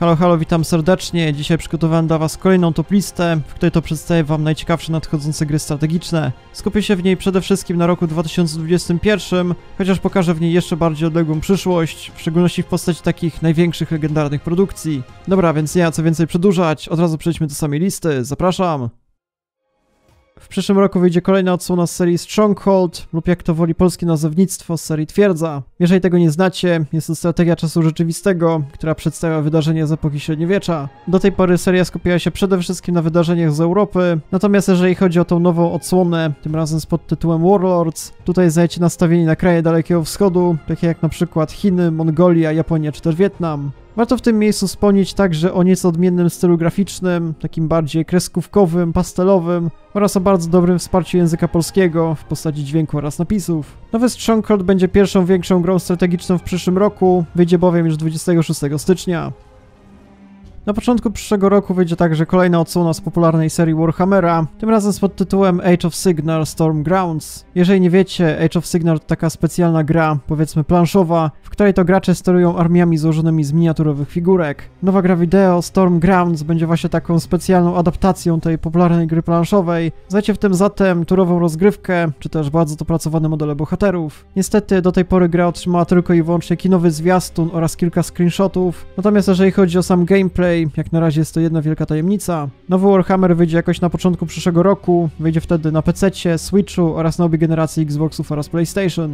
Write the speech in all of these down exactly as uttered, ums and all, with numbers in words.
Halo, halo, witam serdecznie. Dzisiaj przygotowałem dla was kolejną top listę, w której to przedstawię wam najciekawsze nadchodzące gry strategiczne. Skupię się w niej przede wszystkim na roku dwa tysiące dwudziestym pierwszym, chociaż pokażę w niej jeszcze bardziej odległą przyszłość, w szczególności w postaci takich największych legendarnych produkcji. Dobra, więc nie ma co więcej przedłużać, od razu przejdźmy do samej listy, zapraszam! W przyszłym roku wyjdzie kolejna odsłona z serii Stronghold, lub jak to woli polskie nazewnictwo, z serii Twierdza. Jeżeli tego nie znacie, jest to strategia czasu rzeczywistego, która przedstawia wydarzenia z epoki średniowiecza. Do tej pory seria skupiała się przede wszystkim na wydarzeniach z Europy, natomiast jeżeli chodzi o tą nową odsłonę, tym razem z podtytułem Warlords, tutaj znajdziecie nastawienie na kraje Dalekiego Wschodu, takie jak na przykład Chiny, Mongolia, Japonia czy też Wietnam. Warto w tym miejscu wspomnieć także o nieco odmiennym stylu graficznym, takim bardziej kreskówkowym, pastelowym oraz o bardzo dobrym wsparciu języka polskiego w postaci dźwięku oraz napisów. Nowy Stronghold będzie pierwszą większą grą strategiczną w przyszłym roku, wyjdzie bowiem już dwudziestego szóstego stycznia. Na początku przyszłego roku wyjdzie także kolejna odsłona z popularnej serii Warhammera, tym razem z podtytułem Age of Sigmar Stormgrounds. Jeżeli nie wiecie, Age of Sigmar to taka specjalna gra, powiedzmy planszowa, w której to gracze sterują armiami złożonymi z miniaturowych figurek. Nowa gra wideo Stormgrounds będzie właśnie taką specjalną adaptacją tej popularnej gry planszowej. Znajdziecie w tym zatem turową rozgrywkę, czy też bardzo dopracowane modele bohaterów. Niestety do tej pory gra otrzymała tylko i wyłącznie kinowy zwiastun oraz kilka screenshotów, natomiast jeżeli chodzi o sam gameplay, jak na razie jest to jedna wielka tajemnica. Nowy Warhammer wyjdzie jakoś na początku przyszłego roku, wyjdzie wtedy na pececie, Switchu oraz na obie generacje Xboxów oraz PlayStation.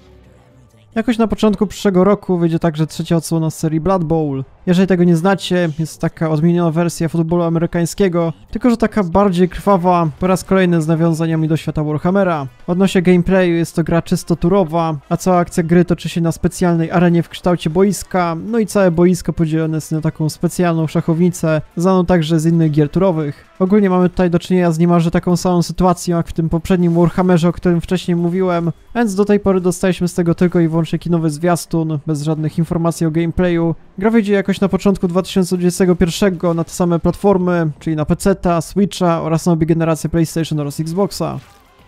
Jakoś na początku przyszłego roku wyjdzie także trzecia odsłona z serii Blood Bowl. Jeżeli tego nie znacie, jest taka odmieniona wersja futbolu amerykańskiego, tylko że taka bardziej krwawa, po raz kolejny z nawiązaniami do świata Warhammera. Odnośnie gameplayu jest to gra czysto turowa, a cała akcja gry toczy się na specjalnej arenie w kształcie boiska, no i całe boisko podzielone jest na taką specjalną szachownicę, znaną także z innych gier turowych. Ogólnie mamy tutaj do czynienia z niemalże taką samą sytuacją jak w tym poprzednim Warhammerze, o którym wcześniej mówiłem, więc do tej pory dostaliśmy z tego tylko i wyłącznie kinowy zwiastun, bez żadnych informacji o gameplayu. Gra wyjdzie jakoś na początku dwa tysiące dwudziestego pierwszego na te same platformy, czyli na peceta, Switcha oraz na obie generacje PlayStation oraz Xboxa.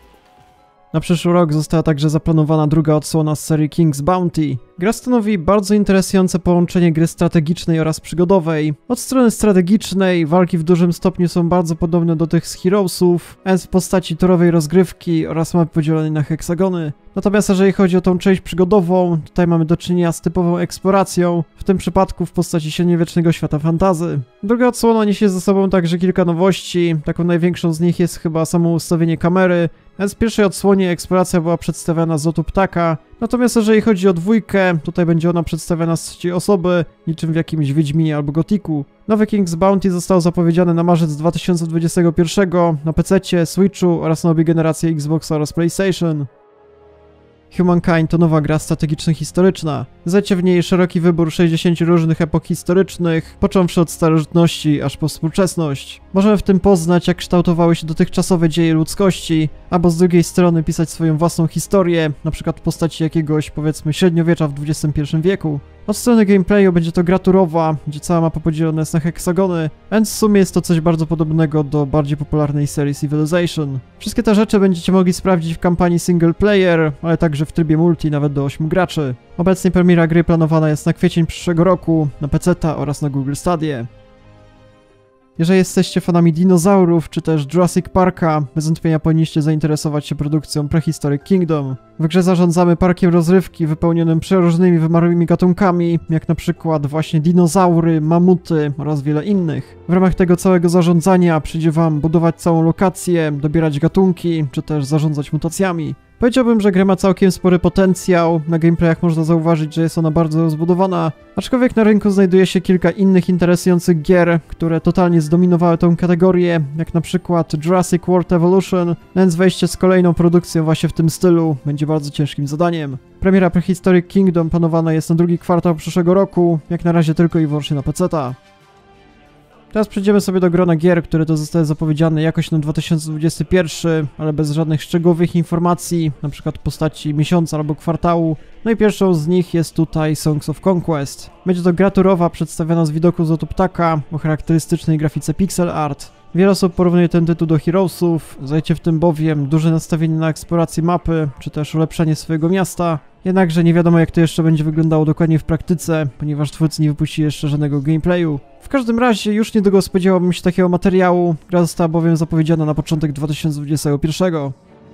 Na przyszły rok została także zaplanowana druga odsłona z serii King's Bounty. Gra stanowi bardzo interesujące połączenie gry strategicznej oraz przygodowej. Od strony strategicznej walki w dużym stopniu są bardzo podobne do tych z Heroesów, więc w postaci torowej rozgrywki oraz mapy podzielonej na heksagony. Natomiast jeżeli chodzi o tą część przygodową, tutaj mamy do czynienia z typową eksploracją, w tym przypadku w postaci średniowiecznego świata fantasy. Druga odsłona niesie ze sobą także kilka nowości, taką największą z nich jest chyba samo ustawienie kamery, więc w pierwszej odsłonie eksploracja była przedstawiana z lotu ptaka, natomiast jeżeli chodzi o dwójkę, tutaj będzie ona przedstawiana z trzeciej osoby, niczym w jakimś Wiedźminie albo Gotiku. Nowy King's Bounty został zapowiedziany na marzec dwa tysiące dwudziestego pierwszego na pececie, Switchu oraz na obie generacje Xboxa oraz PlayStation. Humankind to nowa gra strategiczno-historyczna. Znajdziecie w niej szeroki wybór sześćdziesięciu różnych epok historycznych, począwszy od starożytności aż po współczesność. Możemy w tym poznać, jak kształtowały się dotychczasowe dzieje ludzkości, albo z drugiej strony pisać swoją własną historię, na przykład w postaci jakiegoś, powiedzmy, średniowiecza w dwudziestym pierwszym wieku. Od strony gameplayu będzie to gra turowa, gdzie cała mapa podzielona jest na heksagony, więc w sumie jest to coś bardzo podobnego do bardziej popularnej serii Civilization. Wszystkie te rzeczy będziecie mogli sprawdzić w kampanii single player, ale także w trybie multi nawet do ośmiu graczy. Obecnie premiera gry planowana jest na kwiecień przyszłego roku, na peceta oraz na Google Stadia. Jeżeli jesteście fanami dinozaurów czy też Jurassic Parka, bez wątpienia powinniście zainteresować się produkcją Prehistoric Kingdom. W grze zarządzamy parkiem rozrywki wypełnionym przeróżnymi wymarłymi gatunkami, jak na przykład właśnie dinozaury, mamuty oraz wiele innych. W ramach tego całego zarządzania przyjdzie wam budować całą lokację, dobierać gatunki, czy też zarządzać mutacjami. Powiedziałbym, że gra ma całkiem spory potencjał, na gameplayach można zauważyć, że jest ona bardzo rozbudowana, aczkolwiek na rynku znajduje się kilka innych interesujących gier, które totalnie zdominowały tę kategorię, jak na przykład Jurassic World Evolution, więc wejście z kolejną produkcją właśnie w tym stylu będzie bardzo ciężkim zadaniem. Premiera Prehistoric Kingdom planowana jest na drugi kwartał przyszłego roku, jak na razie tylko i wyłącznie na peceta. Teraz przejdziemy sobie do grona gier, które to zostały zapowiedziane jakoś na dwa tysiące dwudziesty pierwszy, ale bez żadnych szczegółowych informacji, na przykład w postaci miesiąca albo kwartału. No i pierwszą z nich jest tutaj Songs of Conquest. Będzie to gra turowa przedstawiona z widoku z lotu ptaka o charakterystycznej grafice pixel art. Wiele osób porównuje ten tytuł do Heroesów, znajdziecie w tym bowiem duże nastawienie na eksplorację mapy, czy też ulepszenie swojego miasta. Jednakże nie wiadomo, jak to jeszcze będzie wyglądało dokładnie w praktyce, ponieważ twórcy nie wypuścili jeszcze żadnego gameplayu. W każdym razie już niedługo spodziewałbym się takiego materiału, gra została bowiem zapowiedziana na początek dwa tysiące dwudziestego pierwszego.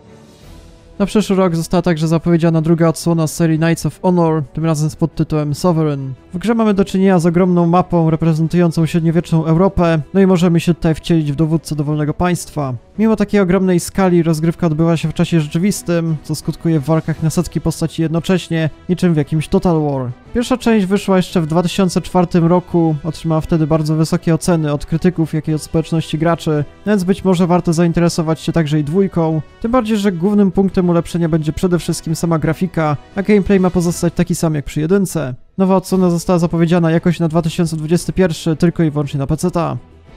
Na przyszły rok została także zapowiedziana druga odsłona z serii Knights of Honor, tym razem z podtytułem Sovereign. W grze mamy do czynienia z ogromną mapą reprezentującą średniowieczną Europę, no i możemy się tutaj wcielić w dowódcę dowolnego państwa. Mimo takiej ogromnej skali rozgrywka odbywa się w czasie rzeczywistym, co skutkuje w walkach na setki postaci jednocześnie, niczym w jakimś Total War. Pierwsza część wyszła jeszcze w dwa tysiące czwartym roku, otrzymała wtedy bardzo wysokie oceny od krytyków, jak i od społeczności graczy, więc być może warto zainteresować się także i dwójką, tym bardziej, że głównym punktem ulepszenia będzie przede wszystkim sama grafika, a gameplay ma pozostać taki sam jak przy jedynce. Nowa odsłona została zapowiedziana jakoś na dwa tysiące dwudziesty pierwszy, tylko i wyłącznie na peceta.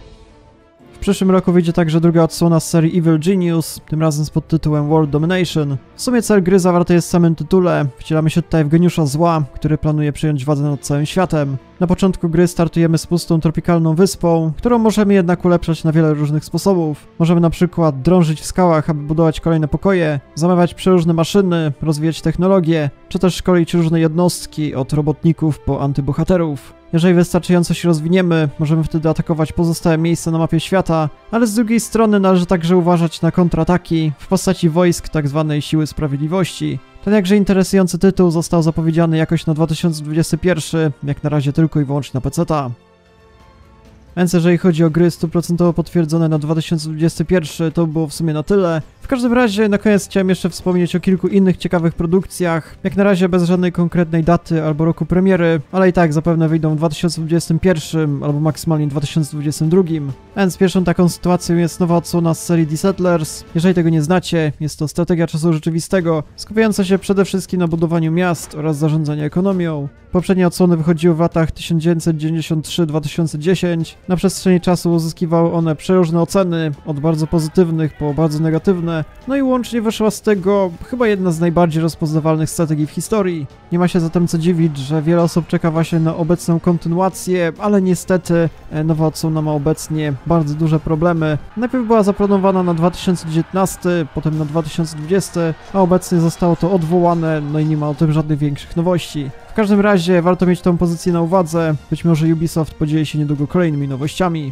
W przyszłym roku wyjdzie także druga odsłona z serii Evil Genius, tym razem z podtytułem World Domination. W sumie cel gry zawarty jest w samym tytule, wcielamy się tutaj w geniusza zła, który planuje przejąć władzę nad całym światem. Na początku gry startujemy z pustą tropikalną wyspą, którą możemy jednak ulepszać na wiele różnych sposobów. Możemy na przykład drążyć w skałach, aby budować kolejne pokoje, zamawiać przeróżne maszyny, rozwijać technologię, czy też szkolić różne jednostki, od robotników po antybohaterów. Jeżeli wystarczająco się rozwiniemy, możemy wtedy atakować pozostałe miejsca na mapie świata, ale z drugiej strony należy także uważać na kontrataki w postaci wojsk tzw. Siły Sprawiedliwości. Ten jakże interesujący tytuł został zapowiedziany jakoś na dwa tysiące dwudziesty pierwszy, jak na razie tylko i wyłącznie na peceta. Więc jeżeli chodzi o gry stuprocentowo potwierdzone na dwa tysiące dwudziesty pierwszy, to było w sumie na tyle. W każdym razie na koniec chciałem jeszcze wspomnieć o kilku innych ciekawych produkcjach, jak na razie bez żadnej konkretnej daty albo roku premiery, ale i tak zapewne wyjdą w dwa tysiące dwudziestym pierwszym albo maksymalnie dwa tysiące dwudziestym drugim. Więc pierwszą taką sytuacją jest nowa odsłona z serii The Settlers. Jeżeli tego nie znacie, jest to strategia czasu rzeczywistego, skupiająca się przede wszystkim na budowaniu miast oraz zarządzaniu ekonomią. Poprzednie odsłony wychodziły w latach tysiąc dziewięćset dziewięćdziesiąt trzy do dwa tysiące dziesiątego. Na przestrzeni czasu uzyskiwały one przeróżne oceny, od bardzo pozytywnych po bardzo negatywne, no i łącznie wyszła z tego chyba jedna z najbardziej rozpoznawalnych strategii w historii. Nie ma się zatem co dziwić, że wiele osób czeka właśnie na obecną kontynuację, ale niestety nowa odsłona ma obecnie bardzo duże problemy. Najpierw była zaplanowana na dwa tysiące dziewiętnasty, potem na dwa tysiące dwudziesty, a obecnie zostało to odwołane, no i nie ma o tym żadnych większych nowości. W każdym razie warto mieć tą pozycję na uwadze, być może Ubisoft podzieli się niedługo kolejnymi nowościami.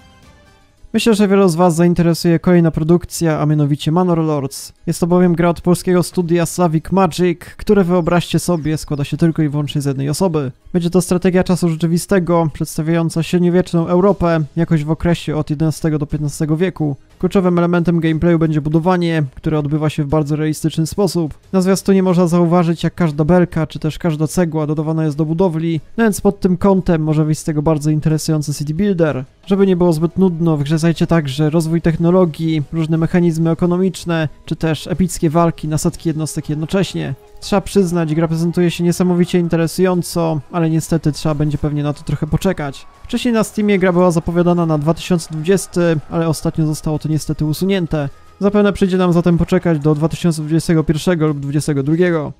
Myślę, że wielu z was zainteresuje kolejna produkcja, a mianowicie Manor Lords. Jest to bowiem gra od polskiego studia Slavic Magic, które wyobraźcie sobie składa się tylko i wyłącznie z jednej osoby. Będzie to strategia czasu rzeczywistego, przedstawiająca średniowieczną Europę, jakoś w okresie od jedenastego do piętnastego wieku. Kluczowym elementem gameplayu będzie budowanie, które odbywa się w bardzo realistyczny sposób. Na zwiastunie można zauważyć, jak każda belka, czy też każda cegła dodawana jest do budowli, no więc pod tym kątem może wyjść z tego bardzo interesujący city builder. Żeby nie było zbyt nudno, w grze znajdziecie także rozwój technologii, różne mechanizmy ekonomiczne, czy też epickie walki na setki jednostek jednocześnie. Trzeba przyznać, gra prezentuje się niesamowicie interesująco, ale niestety trzeba będzie pewnie na to trochę poczekać. Wcześniej na Steamie gra była zapowiadana na dwa tysiące dwudziesty, ale ostatnio zostało to niestety usunięte. Zapewne przyjdzie nam zatem poczekać do dwa tysiące dwudziestego pierwszego lub dwudziestego drugiego.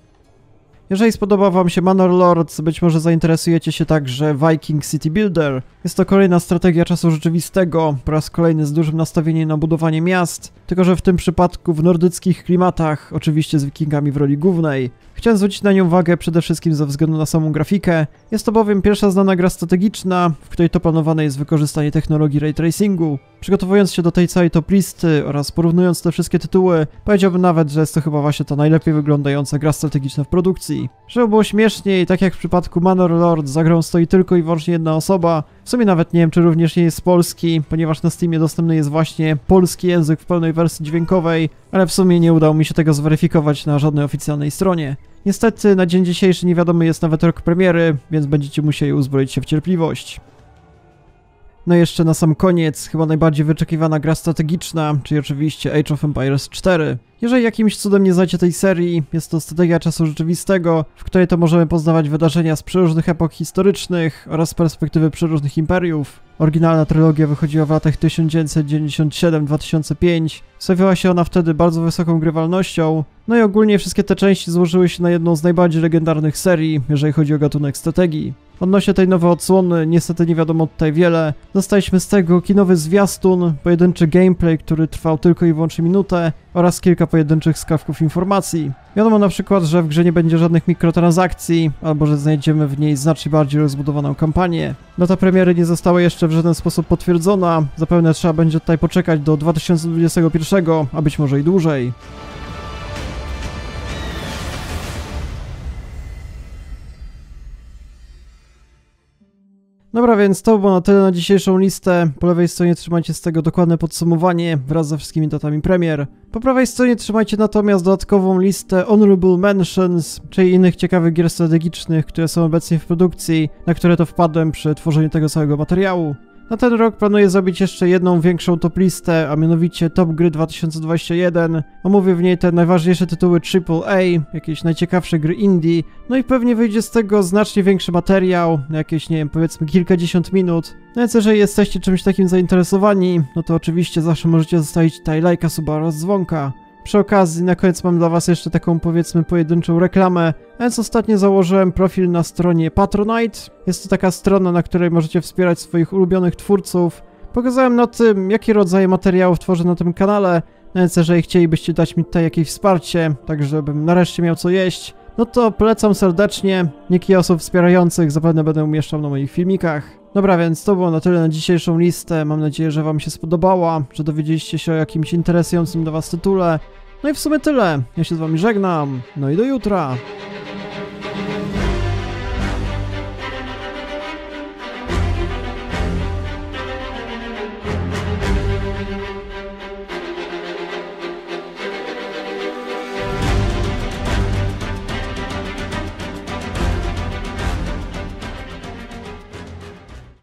Jeżeli spodoba wam się Manor Lords, być może zainteresujecie się także Viking City Builder. Jest to kolejna strategia czasu rzeczywistego, po raz kolejny z dużym nastawieniem na budowanie miast, tylko że w tym przypadku w nordyckich klimatach, oczywiście z wikingami w roli głównej. Chciałem zwrócić na nią uwagę przede wszystkim ze względu na samą grafikę. Jest to bowiem pierwsza znana gra strategiczna, w której to planowane jest wykorzystanie technologii ray tracingu. Przygotowując się do tej całej top listy oraz porównując te wszystkie tytuły, powiedziałbym nawet, że jest to chyba właśnie ta najlepiej wyglądająca gra strategiczna w produkcji. Żeby było śmieszniej, tak jak w przypadku Manor Lords, za grą stoi tylko i wyłącznie jedna osoba. W sumie nawet nie wiem, czy również nie jest z Polski, ponieważ na Steamie dostępny jest właśnie polski język w pełnej wersji dźwiękowej, ale w sumie nie udało mi się tego zweryfikować na żadnej oficjalnej stronie. Niestety na dzień dzisiejszy niewiadomy jest nawet rok premiery, więc będziecie musieli uzbroić się w cierpliwość. No i jeszcze na sam koniec, chyba najbardziej wyczekiwana gra strategiczna, czyli oczywiście Age of Empires cztery. Jeżeli jakimś cudem nie znacie tej serii, jest to strategia czasu rzeczywistego, w której to możemy poznawać wydarzenia z przeróżnych epok historycznych oraz z perspektywy przeróżnych imperiów. Oryginalna trylogia wychodziła w latach tysiąc dziewięćset dziewięćdziesiąt siedem do dwa tysiące piątego. Stawiała się ona wtedy bardzo wysoką grywalnością, no i ogólnie wszystkie te części złożyły się na jedną z najbardziej legendarnych serii, jeżeli chodzi o gatunek strategii. Odnośnie tej nowej odsłony, niestety nie wiadomo tutaj wiele. Dostaliśmy z tego kinowy zwiastun, pojedynczy gameplay, który trwał tylko i wyłącznie minutę oraz kilka pojedynczych skrawków informacji. Wiadomo na przykład, że w grze nie będzie żadnych mikrotransakcji, albo że znajdziemy w niej znacznie bardziej rozbudowaną kampanię. Data premiery nie została jeszcze w żaden sposób potwierdzona, zapewne trzeba będzie tutaj poczekać do dwa tysiące dwudziestego pierwszego, a być może i dłużej. Dobra, więc to było na tyle na dzisiejszą listę. Po lewej stronie trzymajcie z tego dokładne podsumowanie wraz ze wszystkimi datami premier. Po prawej stronie trzymajcie natomiast dodatkową listę Honorable Mentions, czyli innych ciekawych gier strategicznych, które są obecnie w produkcji, na które to wpadłem przy tworzeniu tego całego materiału. Na ten rok planuję zrobić jeszcze jedną większą top listę, a mianowicie Top Gry dwa tysiące dwudziesty pierwszy. Omówię w niej te najważniejsze tytuły triple A, jakieś najciekawsze gry indie, no i pewnie wyjdzie z tego znacznie większy materiał, jakieś, nie wiem, powiedzmy kilkadziesiąt minut. No więc jeżeli jesteście czymś takim zainteresowani, no to oczywiście zawsze możecie zostawić tutaj lajka, suba oraz dzwonka. Przy okazji, na koniec mam dla was jeszcze taką, powiedzmy, pojedynczą reklamę, a więc ostatnio założyłem profil na stronie Patronite. Jest to taka strona, na której możecie wspierać swoich ulubionych twórców. Pokazałem na tym, jakie rodzaje materiałów tworzę na tym kanale, no więc jeżeli chcielibyście dać mi tutaj jakieś wsparcie, tak żebym nareszcie miał co jeść, no to polecam serdecznie. Linki osób wspierających zapewne będę umieszczał na moich filmikach. Dobra, więc to było na tyle na dzisiejszą listę. Mam nadzieję, że wam się spodobała, że dowiedzieliście się o jakimś interesującym dla was tytule. No i w sumie tyle. Ja się z wami żegnam. No i do jutra.